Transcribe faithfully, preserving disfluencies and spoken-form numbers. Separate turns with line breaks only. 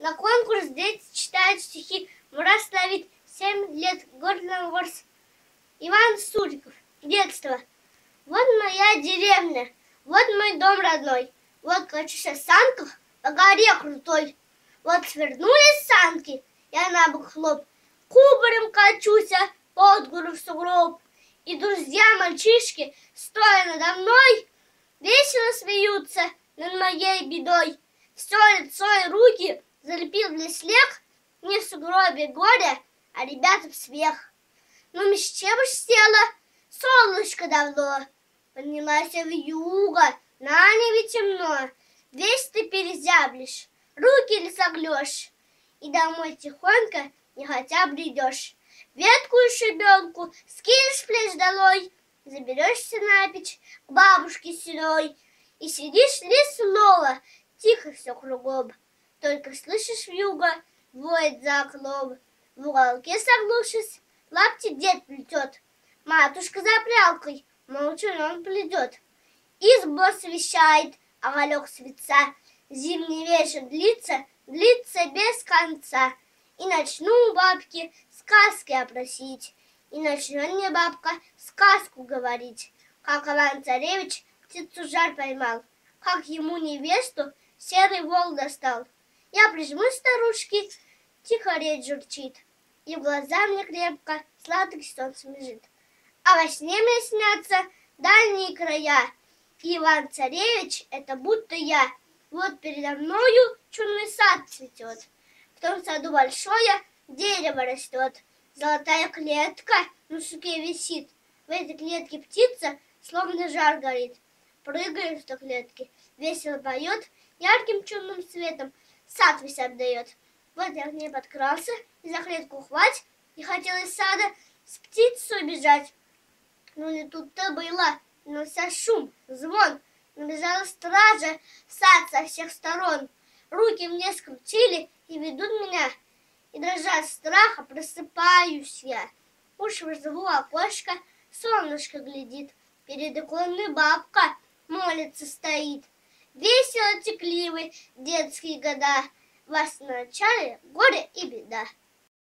На конкурс дети читают стихи. Мурас ловит семь лет, гордо ворс. Иван Суриков. Детство. Вот моя деревня, вот мой дом родной. Вот качусь в санках по горе крутой. Вот свернулись санки, я на бок хлоп. Кубарем качуся под гору в сугроб. И друзья-мальчишки, стоя надо мной, весело смеются над моей бедой. Все лицо и руки залепил мне снег, не в сугробе горе, а ребята в смех. Но меж чем уж села солнышко давно, поднялась в юго, на небе темно. Весь ты перезяблешь, руки ли согнешь, и домой тихонько нехотя бредешь. Ветку и шибенку скинешь с плеч долой, заберешься на печь к бабушке седой, и сидишь ни слова, тихо все кругом. Только слышишь вьюга, воет за окном. В уголке согнувшись, лапти дед плетет. Матушка за прялкой молчаном плетет. Избу освещает оголек светца. Зимний вечер длится, длится без конца. И начну у бабки сказки опросить, и начнет мне бабка сказку говорить, как Иван-царевич птицу жар поймал, как ему невесту серый волк достал. Я прижмусь старушки, тихо речь журчит, и в глаза мне крепко сладкий сон смежит. А во сне мне снятся дальние края, и Иван-царевич — это будто я. Вот передо мною чудный сад цветет. В том саду большое дерево растет. Золотая клетка на суке висит. В этой клетке птица словно жар горит. Прыгает в той клетке, весело поет, ярким чудным светом сад весь отдает. Вот я к ней подкрался, и за клетку хвать, и хотел из сада с птицей убежать. Но не тут-то было, начался шум, звон. Набежала стража в сад со всех сторон. Руки мне скрутили и ведут меня, и, дрожа от страха, просыпаюсь я. Уж в живу окошко солнышко глядит, перед иконой бабка молится стоит. Весело текли вы детские года, вас на начале горе и беда.